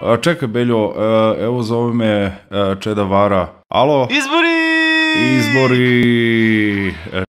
Čekaj, Beljo, evo zove me Čeda Vara. Alo? Izbori! Izbori!